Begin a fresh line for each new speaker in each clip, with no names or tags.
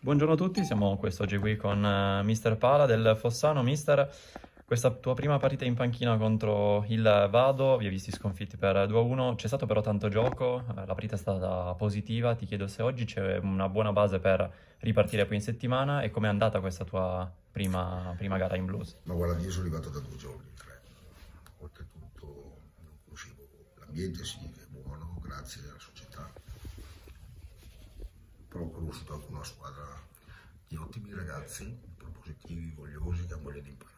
Buongiorno a tutti, siamo quest'oggi qui con Mister Pala del Fossano. Mister, questa tua prima partita in panchina contro il Vado, vi hai visti sconfitti per 2-1, c'è stato però tanto gioco, la partita è stata positiva, ti chiedo se oggi c'è una buona base per ripartire poi in settimana e com'è andata questa tua prima gara in blues?
Ma guarda, io sono arrivato da 2 giorni, 3. Oltretutto non conoscevo l'ambiente, sì, è buono, grazie alla società. Però ho conosciuto anche una squadra di ottimi ragazzi, propositivi, vogliosi, che hanno voglia di imparare.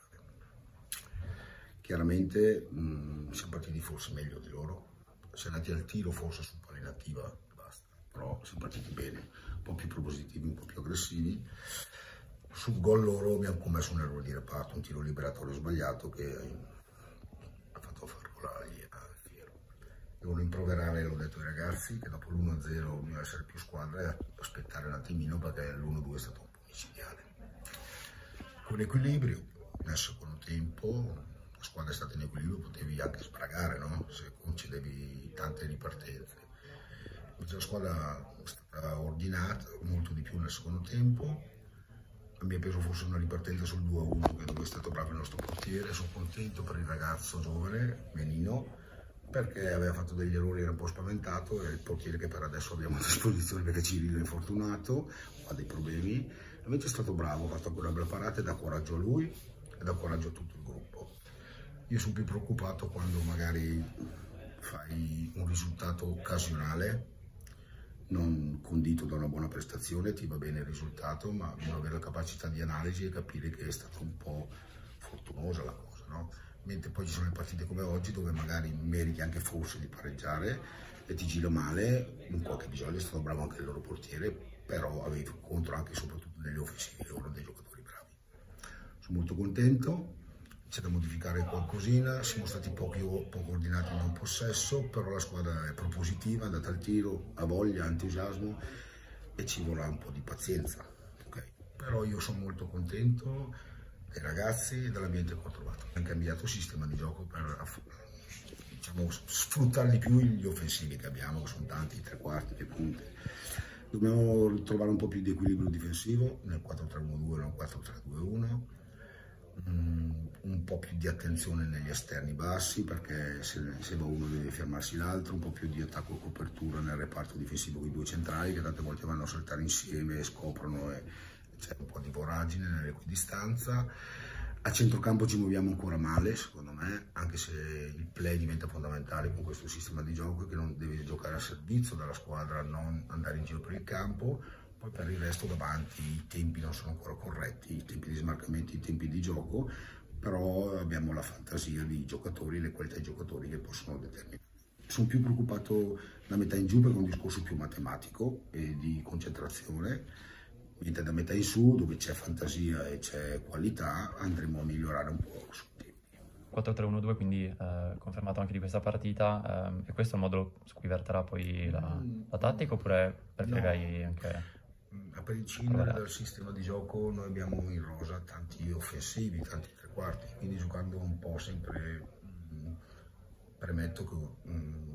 Chiaramente siamo partiti forse meglio di loro, siamo andati al tiro forse su palla inattiva, basta, però siamo partiti bene, un po' più propositivi, un po' più aggressivi. Sul gol loro mi hanno commesso un errore di reparto, un tiro liberatorio sbagliato che ha fatto far gol a Fiero. Devono rimproverare, l'ho detto ai ragazzi, che dopo l'1-0 bisogna essere più squadra e aspettare un attimino perché l'1-2 è stato un po' micidiale. Con equilibrio, nel secondo tempo la squadra è stata in equilibrio, potevi anche sbragare, no? Se concedevi tante ripartenze. Invece la squadra è stata ordinata molto di più nel secondo tempo. Mi ha preso forse una ripartenza sul 2-1, che dove è stato bravo il nostro portiere. Sono contento per il ragazzo giovane, Menino, perché aveva fatto degli errori, era un po' spaventato, e il portiere che per adesso abbiamo a disposizione perché Cirillo è infortunato, ha dei problemi. Invece è stato bravo, ha fatto ancora una bella parata e dà coraggio a lui e dà coraggio a tutto il gruppo. Io sono più preoccupato quando magari fai un risultato occasionale, non condito da una buona prestazione, ti va bene il risultato, ma bisogna avere la capacità di analisi e capire che è stata un po' fortunosa la cosa, no? Mentre poi ci sono le partite come oggi dove magari meriti anche forse di pareggiare e ti gira male, in qualche episodio è stato bravo anche il loro portiere, però avevi contro anche e soprattutto negli offensivi loro dei giocatori bravi. Sono molto contento. C'è da modificare qualcosina, siamo stati poco ordinati in un possesso, però la squadra è propositiva, è andata al tiro, ha voglia, ha entusiasmo e ci vorrà un po' di pazienza. Okay? Però io sono molto contento dei ragazzi e dell'ambiente che ho trovato. Abbiamo cambiato il sistema di gioco per diciamo, sfruttare di più gli offensivi che abbiamo, che sono tanti, i tre quarti, le punte. Dobbiamo trovare un po' più di equilibrio difensivo nel 4-3-1-2 e nel 4-3-2-1. Un po' più di attenzione negli esterni bassi, perché se va uno deve fermarsi l'altro, un po' più di attacco e copertura nel reparto difensivo con i due centrali che tante volte vanno a saltare insieme e scoprono e c'è un po' di voragine nell'equidistanza. A centrocampo ci muoviamo ancora male secondo me, anche se il play diventa fondamentale con questo sistema di gioco, che non deve giocare a servizio della squadra, non andare in giro per il campo. Poi per il resto davanti i tempi non sono ancora corretti, i tempi di smarcamento, i tempi di gioco, però abbiamo la fantasia di giocatori, le qualità di giocatori che possono determinare. Sono più preoccupato da metà in giù perché è un discorso più matematico e di concentrazione, mentre da metà in su, dove c'è fantasia e c'è qualità, andremo a migliorare un po' sul tempo.
4-3-1-2, quindi confermato anche di questa partita, e questo è il modo su cui verterà poi la tattica, oppure preferirei anche...
A prescindere dal sistema di gioco, noi abbiamo in rosa tanti offensivi, tanti tre quarti, quindi giocando un po' sempre premetto che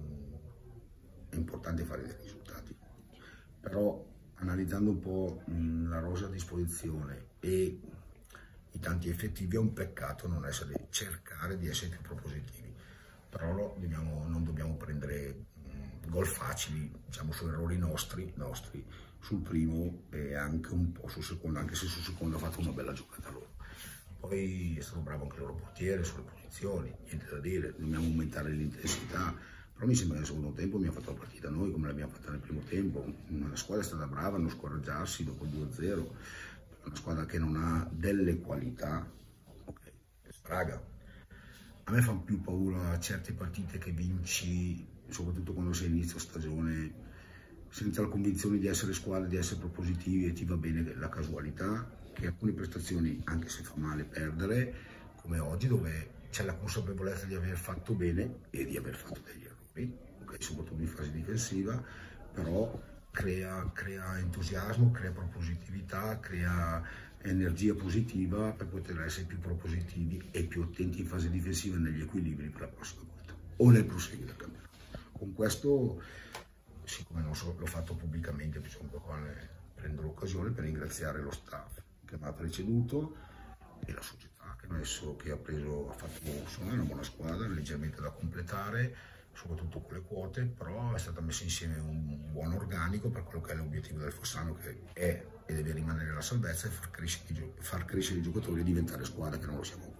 è importante fare dei risultati, però analizzando un po' la rosa a disposizione e i tanti effettivi è un peccato non cercare di essere più propositivi, però non dobbiamo prendere gol facili, diciamo, su errori nostri sul primo e anche un po' sul secondo, anche se sul secondo ha fatto una bella giocata loro. Poi è stato bravo anche il loro portiere sulle posizioni, niente da dire, dobbiamo aumentare l'intensità, però mi sembra che nel secondo tempo abbiamo fatto la partita noi come l'abbiamo fatta nel primo tempo. La squadra è stata brava a non scoraggiarsi dopo il 2-0, una squadra che non ha delle qualità, ok, Spraga. A me fanno più paura certe partite che vinci, soprattutto quando sei inizio stagione, senza la convinzione di essere squadra, di essere propositivi e ti va bene la casualità, che alcune prestazioni, anche se fa male perdere, come oggi, dove c'è la consapevolezza di aver fatto bene e di aver fatto degli errori, okay, soprattutto in fase difensiva, però crea entusiasmo, crea propositività, crea energia positiva per poter essere più propositivi e più attenti in fase difensiva e negli equilibri per la prossima volta o nel proseguo del campionato. Con questo, siccome non so, l'ho fatto pubblicamente, diciamo, prendo l'occasione per ringraziare lo staff che mi ha preceduto e la società che ha fatto una buona squadra, leggermente da completare, soprattutto con le quote, però è stata messa insieme un buon organico per quello che è l'obiettivo del Fossano, che è e deve rimanere la salvezza e far crescere i giocatori e diventare squadra, che non lo siamo ancora.